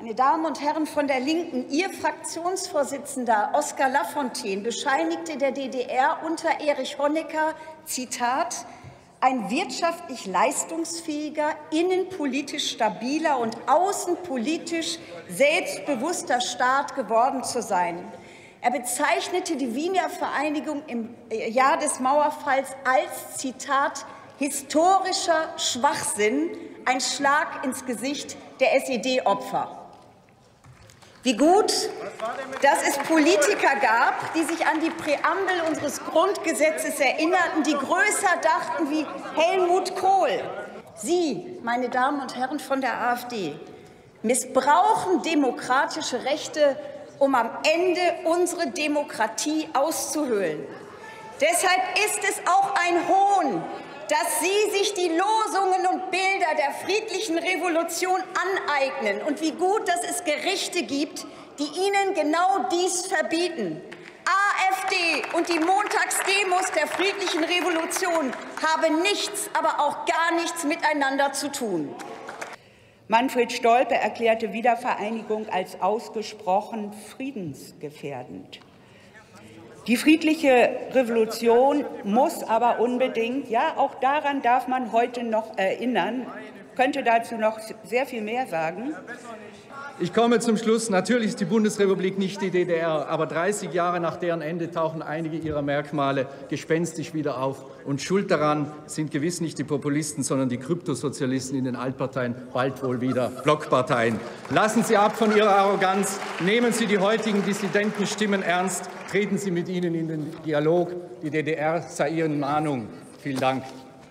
Meine Damen und Herren von der Linken, Ihr Fraktionsvorsitzender Oskar Lafontaine bescheinigte der DDR unter Erich Honecker, Zitat, ein wirtschaftlich leistungsfähiger, innenpolitisch stabiler und außenpolitisch selbstbewusster Staat geworden zu sein. Er bezeichnete die Wiener Vereinigung im Jahr des Mauerfalls als, Zitat, historischer Schwachsinn, ein Schlag ins Gesicht der SED-Opfer. Wie gut, dass es Politiker gab, die sich an die Präambel unseres Grundgesetzes erinnerten, die größer dachten wie Helmut Kohl. Sie, meine Damen und Herren von der AfD, missbrauchen demokratische Rechte, um am Ende unsere Demokratie auszuhöhlen. Deshalb ist es auch ein Hohn, dass Sie sich die Losungen und Bilder der friedlichen Revolution aneignen. Und wie gut, dass es Gerichte gibt, die Ihnen genau dies verbieten. AfD und die Montagsdemos der friedlichen Revolution haben nichts, aber auch gar nichts miteinander zu tun. Manfred Stolpe erklärte Wiedervereinigung als ausgesprochen friedensgefährdend. Die friedliche Revolution muss aber unbedingt, ja, auch daran darf man heute noch erinnern, könnte dazu noch sehr viel mehr sagen. Ich komme zum Schluss. Natürlich ist die Bundesrepublik nicht die DDR, aber 30 Jahre nach deren Ende tauchen einige ihrer Merkmale gespenstisch wieder auf. Und schuld daran sind gewiss nicht die Populisten, sondern die Kryptosozialisten in den Altparteien, bald wohl wieder Blockparteien. Lassen Sie ab von Ihrer Arroganz, nehmen Sie die heutigen Dissidentenstimmen ernst, treten Sie mit ihnen in den Dialog. Die DDR sei Ihnen Mahnung. Vielen Dank.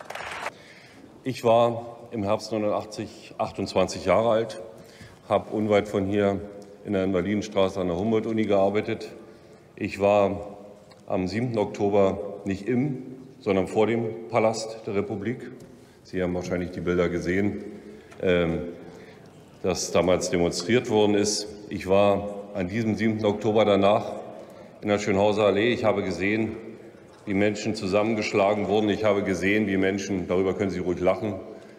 Ich war im Herbst 1989 28 Jahre alt, habe unweit von hier in der Invalidenstraße an der Humboldt-Uni gearbeitet. Ich war am 7. Oktober nicht im, sondern vor dem Palast der Republik. Sie haben wahrscheinlich die Bilder gesehen, dass damals demonstriert worden ist. Ich war an diesem 7. Oktober danach in der Schönhauser Allee. Ich habe gesehen, wie Menschen zusammengeschlagen wurden. Ich habe gesehen, wie Menschen, darüber können Sie ruhig lachen,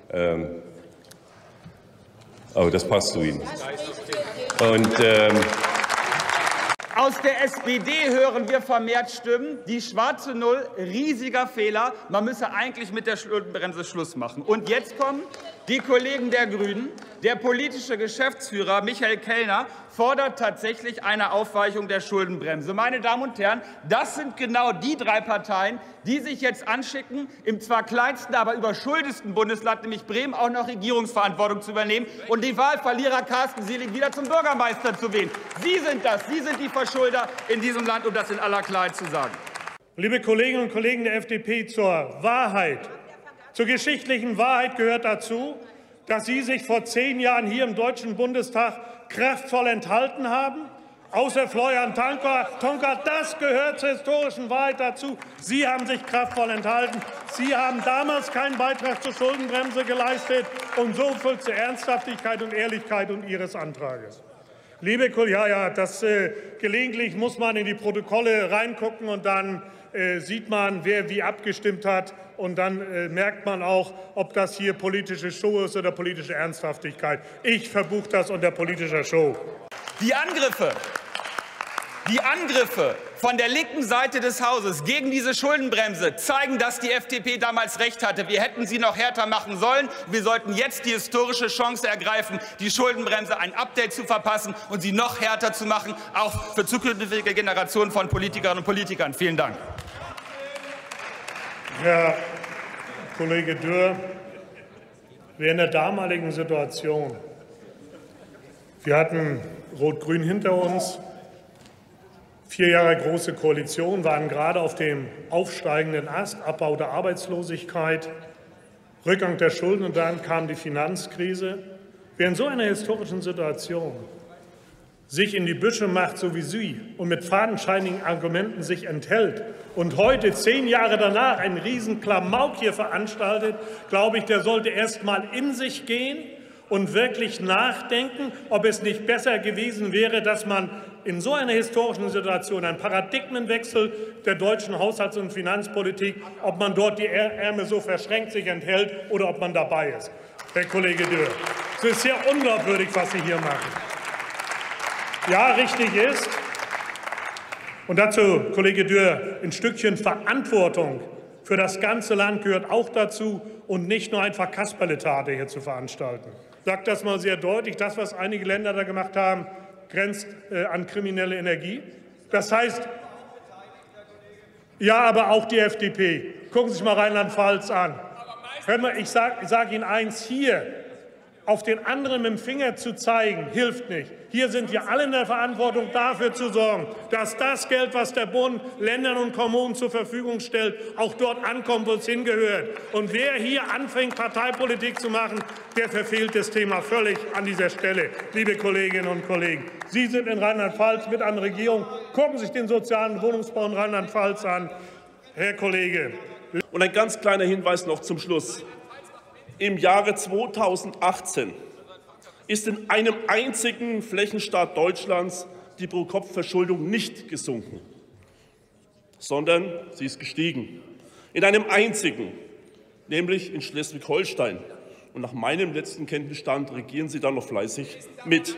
aber das passt zu Ihnen. Und, aus der SPD hören wir vermehrt Stimmen, die schwarze Null, riesiger Fehler, man müsse eigentlich mit der Schuldenbremse Schluss machen. Und jetzt kommen die Kollegen der Grünen. Der politische Geschäftsführer Michael Kellner fordert tatsächlich eine Aufweichung der Schuldenbremse. Meine Damen und Herren, das sind genau die drei Parteien, die sich jetzt anschicken, im zwar kleinsten, aber überschuldesten Bundesland, nämlich Bremen, auch noch Regierungsverantwortung zu übernehmen und die Wahlverlierer Carsten Selig wieder zum Bürgermeister zu wählen. Sie sind das, Sie sind die Verschulder in diesem Land, um das in aller Klarheit zu sagen. Liebe Kolleginnen und Kollegen der FDP, zur Wahrheit, zur geschichtlichen Wahrheit gehört dazu, dass Sie sich vor 10 Jahren hier im Deutschen Bundestag kraftvoll enthalten haben. Außer Florian Tonka, das gehört zur historischen Wahrheit dazu. Sie haben sich kraftvoll enthalten. Sie haben damals keinen Beitrag zur Schuldenbremse geleistet und so viel zur Ernsthaftigkeit und Ehrlichkeit und Ihres Antrages. Liebe Kollegen, gelegentlich muss man in die Protokolle reingucken und dann sieht man, wer wie abgestimmt hat. Und dann merkt man auch, ob das hier politische Show ist oder politische Ernsthaftigkeit. Ich verbuche das unter politischer Show. Die Angriffe von der linken Seite des Hauses gegen diese Schuldenbremse zeigen, dass die FDP damals recht hatte. Wir hätten sie noch härter machen sollen. Wir sollten jetzt die historische Chance ergreifen, die Schuldenbremse ein Update zu verpassen und sie noch härter zu machen, auch für zukünftige Generationen von Politikerinnen und Politikern. Vielen Dank. Herr Kollege Dürr, wir in der damaligen Situation, wir hatten Rot-Grün hinter uns, 4 Jahre große Koalition, waren gerade auf dem aufsteigenden Ast, Abbau der Arbeitslosigkeit, Rückgang der Schulden und dann kam die Finanzkrise. Wer in so einer historischen Situation sich in die Büsche macht, so wie Sie, und mit fadenscheinigen Argumenten sich enthält und heute 10 Jahre danach einen riesen Klamauk hier veranstaltet, glaube ich, der sollte erst mal in sich gehen und wirklich nachdenken, ob es nicht besser gewesen wäre, dass man in so einer historischen Situation einen Paradigmenwechsel der deutschen Haushalts- und Finanzpolitik, ob man dort die Ärmel so verschränkt sich enthält oder ob man dabei ist. Herr Kollege Dürr, es ist sehr unglaubwürdig, was Sie hier machen. ja richtig ist. Und dazu, Kollege Dürr, ein Stückchen Verantwortung für das ganze Land gehört auch dazu und nicht nur einfach Kasperletate hier zu veranstalten. Ich sage das mal sehr deutlich, das, was einige Länder da gemacht haben, grenzt an kriminelle Energie. Das heißt, ja, aber auch die FDP. Gucken Sie sich mal Rheinland-Pfalz an. Hört mal, ich sag Ihnen eins, hier auf den anderen mit dem Finger zu zeigen, hilft nicht. Hier sind wir alle in der Verantwortung, dafür zu sorgen, dass das Geld, was der Bund Ländern und Kommunen zur Verfügung stellt, auch dort ankommt, wo es hingehört. Und wer hier anfängt, Parteipolitik zu machen, der verfehlt das Thema völlig an dieser Stelle. Liebe Kolleginnen und Kollegen, Sie sind in Rheinland-Pfalz mit an der Regierung. Gucken Sie sich den sozialen Wohnungsbau in Rheinland-Pfalz an. Herr Kollege. Und ein ganz kleiner Hinweis noch zum Schluss. Im Jahre 2018 ist in einem einzigen Flächenstaat Deutschlands die Pro-Kopf-Verschuldung nicht gesunken, sondern sie ist gestiegen. In einem einzigen, nämlich in Schleswig-Holstein. Und nach meinem letzten Kenntnisstand regieren Sie da noch fleißig mit.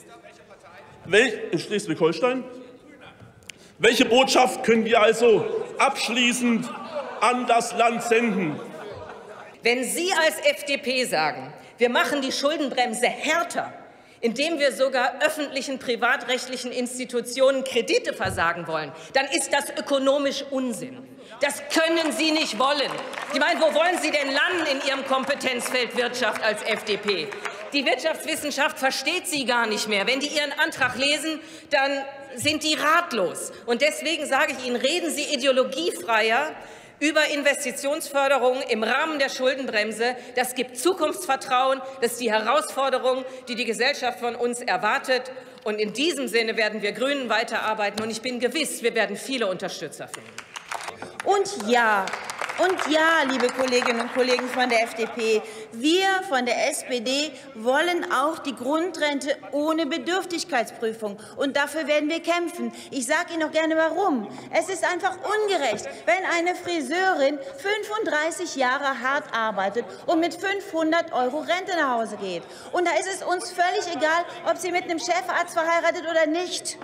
In Schleswig-Holstein? Welche Botschaft können wir also abschließend an das Land senden? Wenn Sie als FDP sagen, wir machen die Schuldenbremse härter, indem wir sogar öffentlichen, privatrechtlichen Institutionen Kredite versagen wollen, dann ist das ökonomisch Unsinn. Das können Sie nicht wollen. Ich meine, wo wollen Sie denn landen in Ihrem Kompetenzfeld Wirtschaft als FDP? Die Wirtschaftswissenschaft versteht Sie gar nicht mehr. Wenn die Ihren Antrag lesen, dann sind die ratlos. Und deswegen sage ich Ihnen, reden Sie ideologiefreier über Investitionsförderung im Rahmen der Schuldenbremse. Das gibt Zukunftsvertrauen. Das ist die Herausforderung, die die Gesellschaft von uns erwartet. Und in diesem Sinne werden wir Grünen weiterarbeiten. Und ich bin gewiss, wir werden viele Unterstützer finden. Und ja, liebe Kolleginnen und Kollegen von der FDP, wir von der SPD wollen auch die Grundrente ohne Bedürftigkeitsprüfung. Und dafür werden wir kämpfen. Ich sage Ihnen noch gerne, warum. Es ist einfach ungerecht, wenn eine Friseurin 35 Jahre hart arbeitet und mit 500 € Rente nach Hause geht. Und da ist es uns völlig egal, ob sie mit einem Chefarzt verheiratet oder nicht.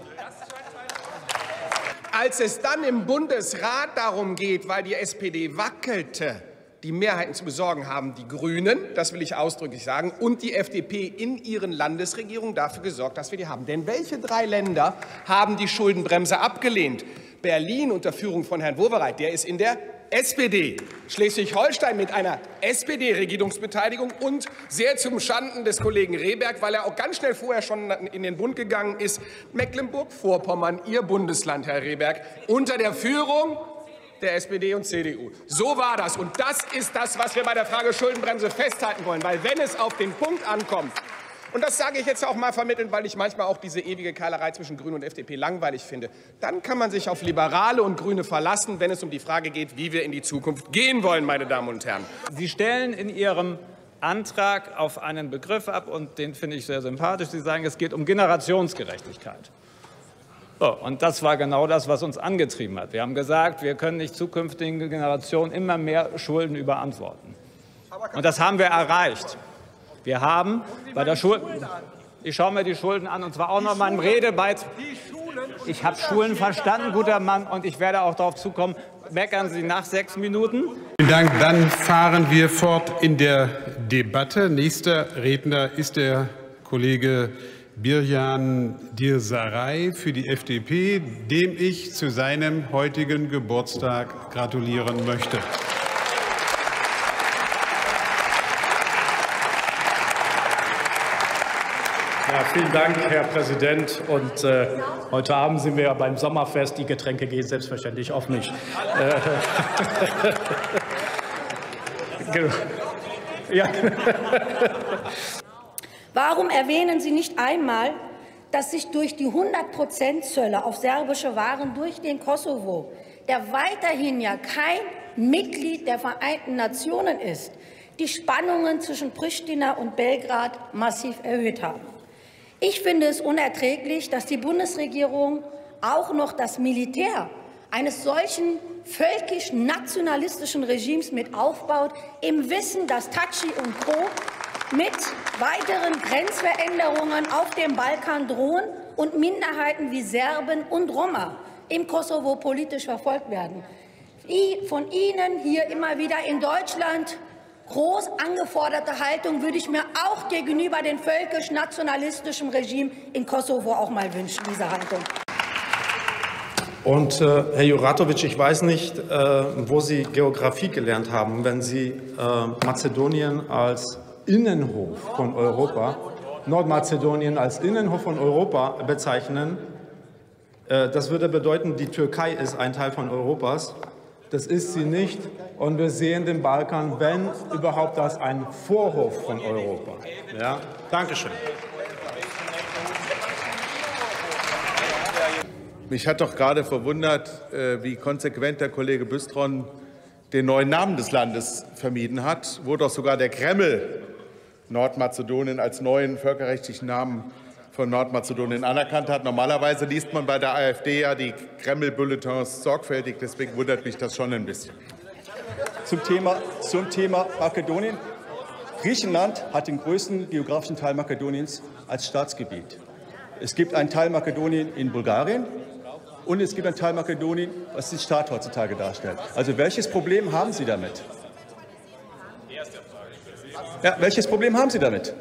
Als es dann im Bundesrat darum geht, weil die SPD wackelte, die Mehrheiten zu besorgen, haben die Grünen, das will ich ausdrücklich sagen, und die FDP in ihren Landesregierungen dafür gesorgt, dass wir die haben. Denn welche 3 Länder haben die Schuldenbremse abgelehnt? Berlin unter Führung von Herrn Wowereit, der ist in der SPD. Schleswig-Holstein mit einer SPD-Regierungsbeteiligung und sehr zum Schanden des Kollegen Rehberg, weil er auch ganz schnell vorher schon in den Bund gegangen ist, Mecklenburg-Vorpommern, Ihr Bundesland, Herr Rehberg, unter der Führung der SPD und CDU. So war das. Und das ist das, was wir bei der Frage Schuldenbremse festhalten wollen. Weil wenn es auf den Punkt ankommt, und das sage ich jetzt auch mal vermittelnd, weil ich manchmal auch diese ewige Keilerei zwischen Grünen und FDP langweilig finde, dann kann man sich auf Liberale und Grüne verlassen, wenn es um die Frage geht, wie wir in die Zukunft gehen wollen, meine Damen und Herren. Sie stellen in Ihrem Antrag auf einen Begriff ab, und den finde ich sehr sympathisch. Sie sagen, es geht um Generationsgerechtigkeit. So, und das war genau das, was uns angetrieben hat. Wir haben gesagt, wir können nicht zukünftigen Generationen immer mehr Schulden überantworten. Und das haben wir erreicht. Wir haben bei der Schulden, ich schaue mir die Schulden an, und zwar auch noch mal im Redebeitrag. Ich habe Schulen verstanden, guter Mann, und ich werde auch darauf zukommen. Meckern Sie nach 6 Minuten. Vielen Dank. Dann fahren wir fort in der Debatte. Nächster Redner ist der Kollege Birjan Dirsaray für die FDP, dem ich zu seinem heutigen Geburtstag gratulieren möchte. Ja, vielen Dank, Herr Präsident. Und heute Abend sind wir ja beim Sommerfest. Die Getränke gehen selbstverständlich auf mich. Ja. Warum erwähnen Sie nicht einmal, dass sich durch die 100% Zölle auf serbische Waren durch den Kosovo, der weiterhin ja kein Mitglied der Vereinten Nationen ist, die Spannungen zwischen Pristina und Belgrad massiv erhöht haben? Ich finde es unerträglich, dass die Bundesregierung auch noch das Militär eines solchen völkisch-nationalistischen Regimes mit aufbaut, im Wissen, dass Taci und Co. mit weiteren Grenzveränderungen auf dem Balkan drohen und Minderheiten wie Serben und Roma im Kosovo politisch verfolgt werden. Die von Ihnen hier immer wieder in Deutschland groß angeforderte Haltung würde ich mir auch gegenüber dem völkisch-nationalistischen Regime in Kosovo auch mal wünschen, diese Haltung. Und Herr Juratovic, ich weiß nicht, wo Sie Geografie gelernt haben, wenn Sie Mazedonien als Innenhof von Europa, Nordmazedonien als Innenhof von Europa bezeichnen. Das würde bedeuten, die Türkei ist ein Teil von Europas. Das ist sie nicht. Und wir sehen den Balkan, wenn überhaupt, als ein Vorhof von Europa. Ja? Dankeschön. Mich hat doch gerade verwundert, wie konsequent der Kollege Bystron den neuen Namen des Landes vermieden hat, wo doch sogar der Kreml Nordmazedonien als neuen völkerrechtlichen Namen von Nordmazedonien anerkannt hat. Normalerweise liest man bei der AfD ja die Kreml-Bulletins sorgfältig, deswegen wundert mich das schon ein bisschen. Zum Thema Makedonien. Griechenland hat den größten geografischen Teil Makedoniens als Staatsgebiet. Es gibt einen Teil Makedonien in Bulgarien und es gibt einen Teil Makedonien, was den Staat heutzutage darstellt. Also welches Problem haben Sie damit? Ja, welches Problem haben Sie damit?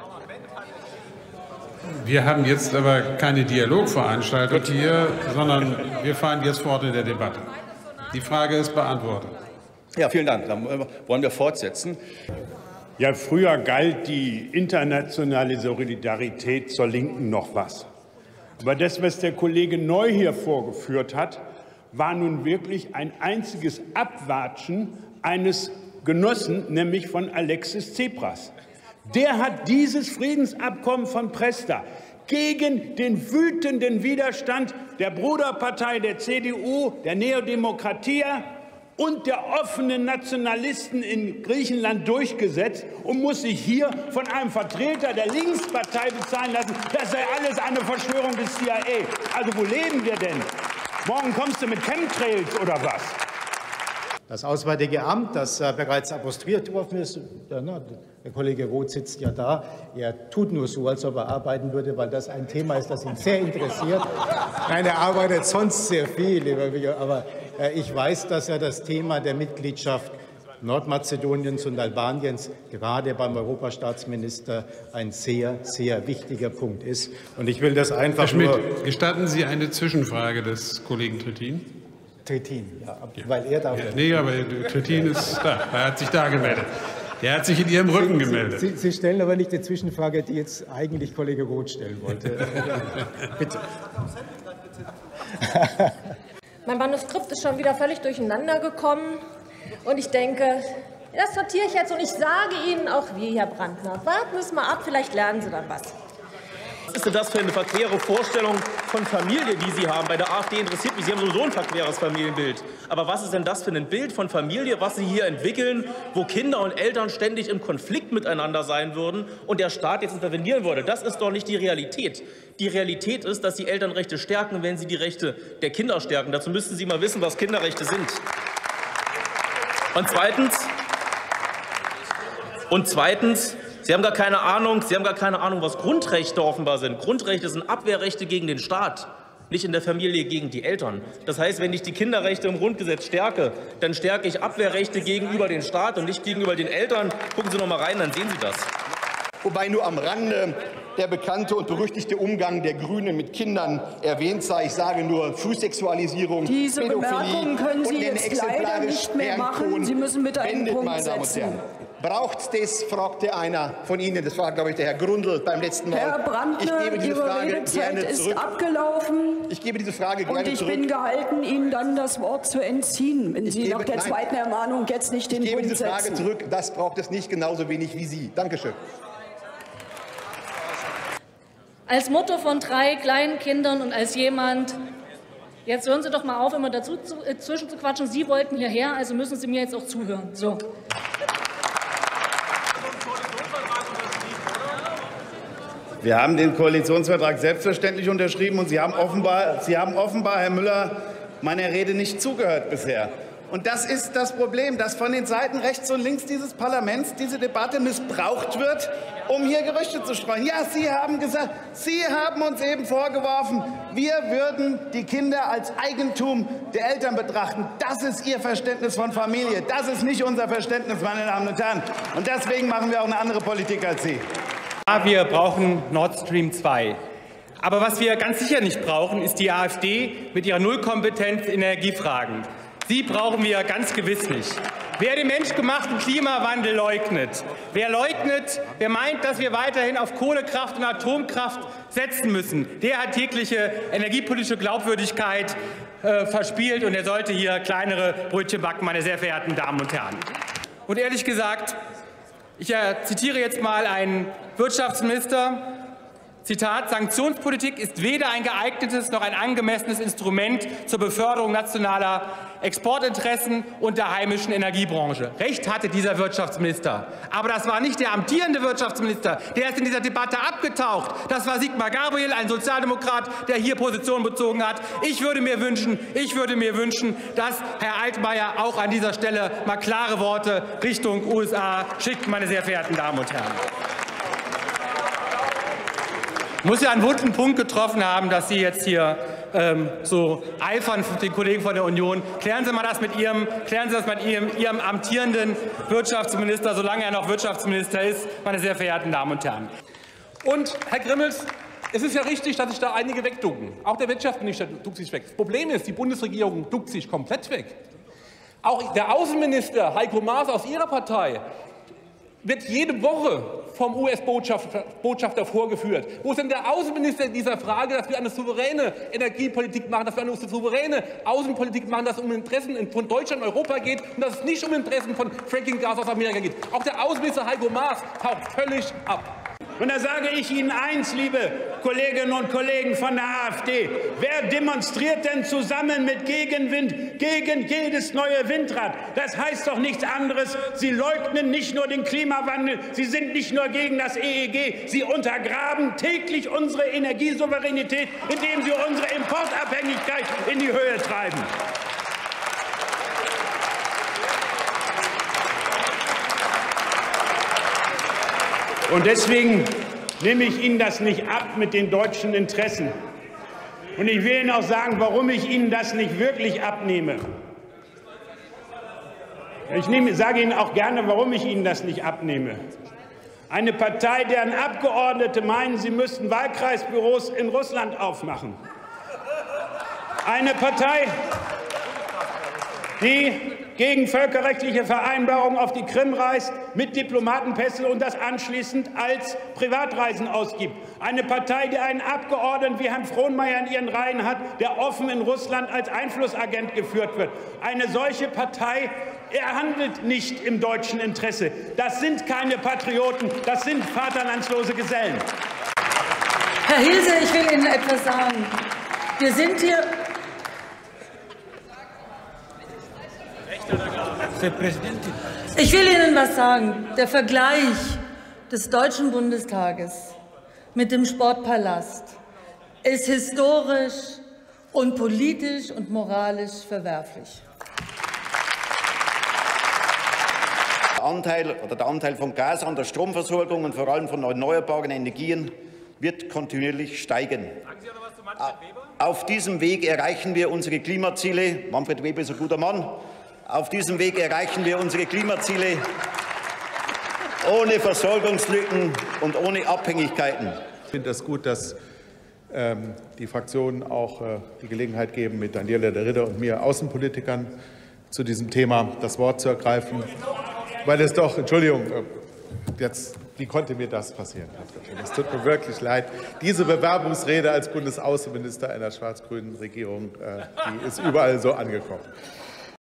Wir haben jetzt aber keine Dialogveranstaltung hier, sondern wir fahren jetzt fort in der Debatte. Die Frage ist beantwortet. Ja, vielen Dank. Dann wollen wir fortsetzen. Ja, früher galt die internationale Solidarität zur Linken noch was. Aber das, was der Kollege Neu hier vorgeführt hat, war nun wirklich ein einziges Abwatschen eines Genossen, nämlich von Alexis Tsipras. Der hat dieses Friedensabkommen von Prespa gegen den wütenden Widerstand der Bruderpartei der CDU, der Neodemokratia und der offenen Nationalisten in Griechenland durchgesetzt und muss sich hier von einem Vertreter der Linkspartei bezahlen lassen, das sei alles eine Verschwörung des CIA. Also wo leben wir denn? Morgen kommst du mit Chemtrails oder was? Das Auswärtige Amt, das bereits apostrofiert worden ist, der Kollege Roth sitzt ja da, er tut nur so, als ob er arbeiten würde, weil das ein Thema ist, das ihn sehr interessiert. Nein, er arbeitet sonst sehr viel, lieber Victor, aber ich weiß, dass er das Thema der Mitgliedschaft Nordmazedoniens und Albaniens gerade beim Europastaatsminister ein sehr, sehr wichtiger Punkt ist. Und ich will das einfach Herr Schmidt, gestatten Sie eine Zwischenfrage des Kollegen Trittin? Trittin, ja, weil er da... Ja, nee, aber Trittin ist da, er hat sich da gemeldet. Der hat sich in Ihrem Rücken gemeldet. Sie stellen aber nicht die Zwischenfrage, die jetzt eigentlich Kollege Roth stellen wollte. Bitte. Mein Manuskript ist schon wieder völlig durcheinander gekommen. Und ich denke, das sortiere ich jetzt und ich sage Ihnen auch wie, Herr Brandner. Warten Sie es mal ab, vielleicht lernen Sie dann was. Was ist denn das für eine verquere Vorstellung von Familie, die Sie haben? Bei der AfD interessiert mich, Sie haben sowieso ein verqueres Familienbild. Aber was ist denn das für ein Bild von Familie, was Sie hier entwickeln, wo Kinder und Eltern ständig im Konflikt miteinander sein würden und der Staat jetzt intervenieren würde? Das ist doch nicht die Realität. Die Realität ist, dass Sie Elternrechte stärken, wenn Sie die Rechte der Kinder stärken. Dazu müssten Sie mal wissen, was Kinderrechte sind. Und zweitens, Sie haben gar keine Ahnung, was Grundrechte offenbar sind. Grundrechte sind Abwehrrechte gegen den Staat, nicht in der Familie gegen die Eltern. Das heißt, wenn ich die Kinderrechte im Grundgesetz stärke, dann stärke ich Abwehrrechte gegenüber dem Staat und nicht gegenüber den Eltern. Gucken Sie noch mal rein, dann sehen Sie das. Wobei nur am Rande der bekannte und berüchtigte Umgang der Grünen mit Kindern erwähnt sei. Ich sage nur Frühsexualisierung, Diese Pädophilie Bemerkungen können Sie und jetzt leider nicht mehr machen. Sie müssen bitte einen Punkt meine Damen und setzen. Herren. Braucht das, fragte einer von Ihnen, das war, glaube ich, der Herr Grundl beim letzten Mal. Herr Brandner, Ihre Redezeit ist abgelaufen. Ich gebe diese Frage gerne und ich zurück. bin gehalten, Ihnen dann das Wort zu entziehen, wenn Sie nach der zweiten Ermahnung jetzt nicht den Punkt setzen. Ich gebe diese Frage zurück. Das braucht es nicht genauso wenig wie Sie. Dankeschön. Als Mutter von 3 kleinen Kindern und als jemand, jetzt hören Sie doch mal auf, immer dazwischen zu quatschen. Sie wollten hierher, also müssen Sie mir jetzt auch zuhören. So. Wir haben den Koalitionsvertrag selbstverständlich unterschrieben und Sie haben offenbar, Herr Müller, meiner Rede nicht zugehört bisher. Und das ist das Problem, dass von den Seiten rechts und links dieses Parlaments diese Debatte missbraucht wird, um hier Gerüchte zu streuen. Ja, Sie haben gesagt, Sie haben uns eben vorgeworfen, wir würden die Kinder als Eigentum der Eltern betrachten. Das ist Ihr Verständnis von Familie. Das ist nicht unser Verständnis, meine Damen und Herren. Und deswegen machen wir auch eine andere Politik als Sie. Ja, wir brauchen Nord Stream 2. Aber was wir ganz sicher nicht brauchen, ist die AfD mit ihrer Nullkompetenz in Energiefragen. Sie brauchen wir ganz gewiss nicht. Wer den menschgemachten Klimawandel leugnet, wer meint, dass wir weiterhin auf Kohlekraft und Atomkraft setzen müssen, der hat jegliche energiepolitische Glaubwürdigkeit verspielt, und er sollte hier kleinere Brötchen backen, meine sehr verehrten Damen und Herren. Und ehrlich gesagt, ich zitiere jetzt mal einen Wirtschaftsminister, Zitat: Sanktionspolitik ist weder ein geeignetes noch ein angemessenes Instrument zur Beförderung nationaler Exportinteressen und der heimischen Energiebranche. Recht hatte dieser Wirtschaftsminister. Aber das war nicht der amtierende Wirtschaftsminister. Der ist in dieser Debatte abgetaucht. Das war Sigmar Gabriel, ein Sozialdemokrat, der hier Position bezogen hat. Ich würde mir wünschen, dass Herr Altmaier auch an dieser Stelle mal klare Worte Richtung USA schickt, meine sehr verehrten Damen und Herren. Muss ja einen wunden Punkt getroffen haben, dass Sie jetzt hier so eifern für den Kollegen von der Union. Klären Sie das mit Ihrem amtierenden Wirtschaftsminister, solange er noch Wirtschaftsminister ist, meine sehr verehrten Damen und Herren. Und Herr Grimmels, es ist ja richtig, dass sich da einige wegducken. Auch der Wirtschaftsminister duckt sich weg. Das Problem ist, die Bundesregierung duckt sich komplett weg. Auch der Außenminister Heiko Maas aus Ihrer Partei wird jede Woche vom US-Botschafter vorgeführt. Wo ist denn der Außenminister in dieser Frage, dass wir eine souveräne Energiepolitik machen, dass wir eine souveräne Außenpolitik machen, dass es um Interessen von Deutschland und Europa geht und dass es nicht um Interessen von Fracking-Gas aus Amerika geht? Auch der Außenminister Heiko Maas taucht völlig ab. Und da sage ich Ihnen eins, liebe Kolleginnen und Kollegen von der AfD. Wer demonstriert denn zusammen mit Gegenwind gegen jedes neue Windrad? Das heißt doch nichts anderes. Sie leugnen nicht nur den Klimawandel, Sie sind nicht nur gegen das EEG, Sie untergraben täglich unsere Energiesouveränität, indem Sie unsere Importabhängigkeit in die Höhe treiben. Und deswegen nehme ich Ihnen das nicht ab mit den deutschen Interessen. Und ich will Ihnen auch sagen, warum ich Ihnen das nicht wirklich abnehme. Ich sage Ihnen auch gerne, warum ich Ihnen das nicht abnehme. Eine Partei, deren Abgeordnete meinen, sie müssten Wahlkreisbüros in Russland aufmachen. Eine Partei, die gegen völkerrechtliche Vereinbarungen auf die Krim reist, mit Diplomatenpässe und das anschließend als Privatreisen ausgibt. Eine Partei, die einen Abgeordneten wie Herrn Frohnmaier in ihren Reihen hat, der offen in Russland als Einflussagent geführt wird. Eine solche Partei handelt nicht im deutschen Interesse. Das sind keine Patrioten, das sind vaterlandslose Gesellen. Herr Hilse, ich will Ihnen etwas sagen. Wir sind hier... Ich will Ihnen was sagen. Der Vergleich des Deutschen Bundestages mit dem Sportpalast ist historisch und politisch und moralisch verwerflich. Der Anteil von Gas an der Stromversorgung und vor allem von erneuerbaren Energien wird kontinuierlich steigen. Auf diesem Weg erreichen wir unsere Klimaziele. Manfred Weber ist ein guter Mann. Auf diesem Weg erreichen wir unsere Klimaziele ohne Versorgungslücken und ohne Abhängigkeiten. Ich finde es gut, dass die Fraktionen auch die Gelegenheit geben, mit Daniela de Ridder und mir Außenpolitikern zu diesem Thema das Wort zu ergreifen. Weil es doch, Entschuldigung, jetzt, wie konnte mir das passieren? Es tut mir wirklich leid. Diese Bewerbungsrede als Bundesaußenminister einer schwarz-grünen Regierung, die ist überall so angekommen.